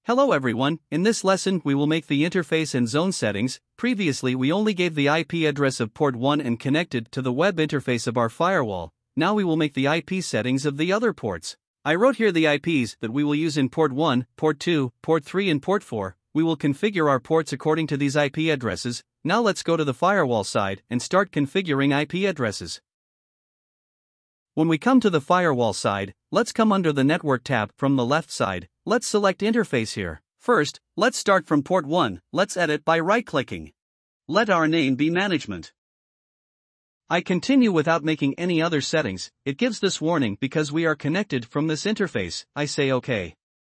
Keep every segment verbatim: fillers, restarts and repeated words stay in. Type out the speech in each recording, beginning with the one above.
Hello everyone, in this lesson we will make the interface and zone settings. Previously we only gave the I P address of port one and connected to the web interface of our firewall. Now we will make the I P settings of the other ports. I wrote here the I Ps that we will use in port one, port two, port three and port four. We will configure our ports according to these I P addresses. Now let's go to the firewall side and start configuring I P addresses. When we come to the firewall side, let's come under the network tab from the left side. Let's select interface here. First, let's start from port one. Let's edit by right-clicking. Let our name be management. I continue without making any other settings. It gives this warning because we are connected from this interface. I say OK.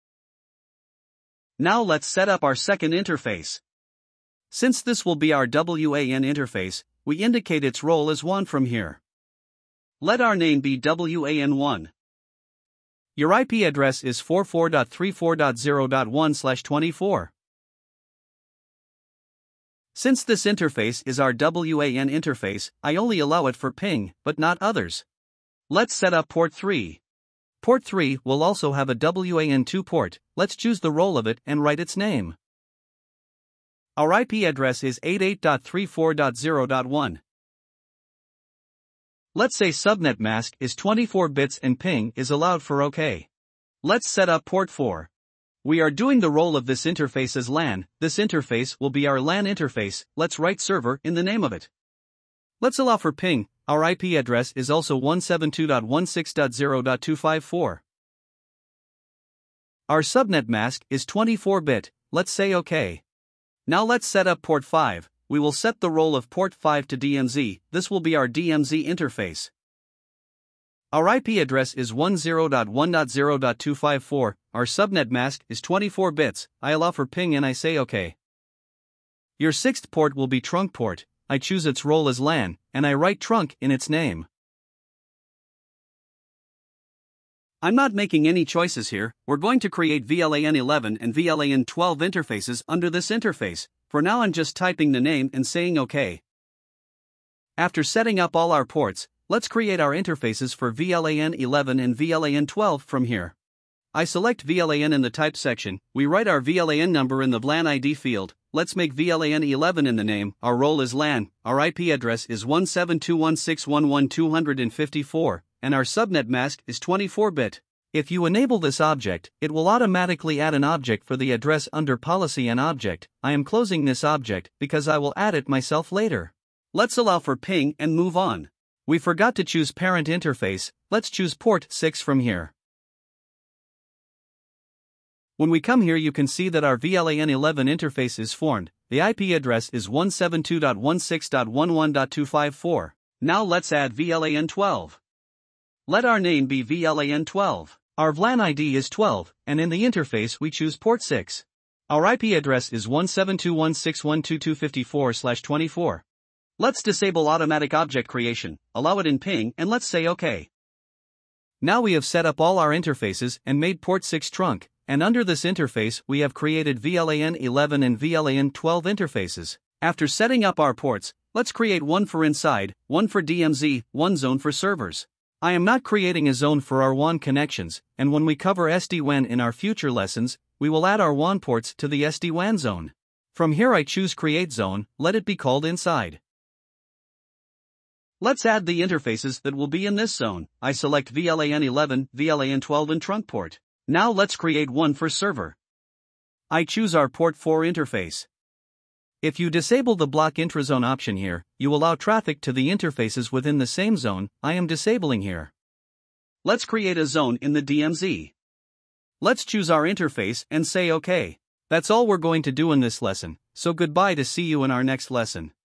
Now let's set up our second interface. Since this will be our W A N interface, we indicate its role as one from here. Let our name be W A N one. Your I P address is forty-four dot thirty-four dot zero dot one slash twenty-four. Since this interface is our W A N interface, I only allow it for ping, but not others. Let's set up port three. Port three will also have a W A N two port. Let's choose the role of it and write its name. Our I P address is eighty-eight dot thirty-four dot zero dot one. Let's say subnet mask is twenty-four bits and ping is allowed for OK. Let's set up port four. We are doing the role of this interface as LAN. This interface will be our LAN interface. Let's write server in the name of it. Let's allow for ping. Our I P address is also one seventy-two dot sixteen dot zero dot two fifty-four. Our subnet mask is twenty-four bit. Let's say OK. Now let's set up port five. We will set the role of port five to D M Z. This will be our D M Z interface. Our I P address is ten dot one dot zero dot two fifty-four. Our subnet mask is twenty-four bits. I allow for ping and I say OK. Your sixth port will be trunk port. I choose its role as LAN, and I write trunk in its name. I'm not making any choices here. We're going to create V LAN eleven and V LAN twelve interfaces under this interface. For now I'm just typing the name and saying OK. After setting up all our ports, let's create our interfaces for V LAN eleven and V LAN twelve from here. I select V LAN in the type section. We write our V LAN number in the V LAN I D field. Let's make V LAN eleven in the name. Our role is LAN. Our I P address is one seventy-two dot one sixteen dot eleven dot two fifty-four, and our subnet mask is twenty-four bit. If you enable this object, it will automatically add an object for the address under policy and object. I am closing this object because I will add it myself later. Let's allow for ping and move on. We forgot to choose parent interface. Let's choose port six from here. When we come here you can see that our V LAN eleven interface is formed. The I P address is one seventy-two dot sixteen dot eleven dot two fifty-four. Now let's add V LAN twelve. Let our name be V LAN twelve. Our V LAN I D is twelve, and in the interface we choose port six. Our I P address is one seventy-two dot one sixteen dot twelve fifty-four slash twenty-four. Let's disable automatic object creation, allow it in ping, and let's say OK. Now we have set up all our interfaces and made port six trunk, and under this interface we have created V LAN eleven and V LAN twelve interfaces. After setting up our ports, let's create one for inside, one for D M Z, one zone for servers. I am not creating a zone for our W A N connections, and when we cover S D WAN in our future lessons, we will add our W A N ports to the S D WAN zone. From here I choose Create Zone, let it be called Inside. Let's add the interfaces that will be in this zone. I select V LAN eleven, V LAN twelve and trunk port. Now let's create one for server. I choose our port four interface. If you disable the block intrazone option here, you allow traffic to the interfaces within the same zone. I am disabling here. Let's create a zone in the D M Z. Let's choose our interface and say OK. That's all we're going to do in this lesson, so goodbye to see you in our next lesson.